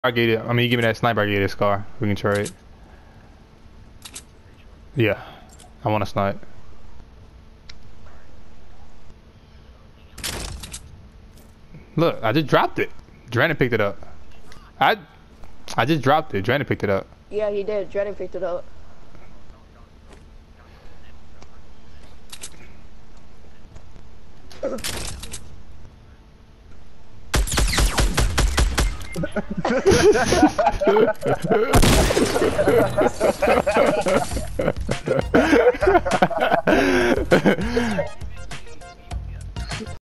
I get it. I mean, you give me that sniper, I get this car. We can trade. Yeah, I want a snipe. Look, I just dropped it. Drennan picked it up. I just dropped it. Drennan picked it up. Yeah, he did. Drennan picked it up.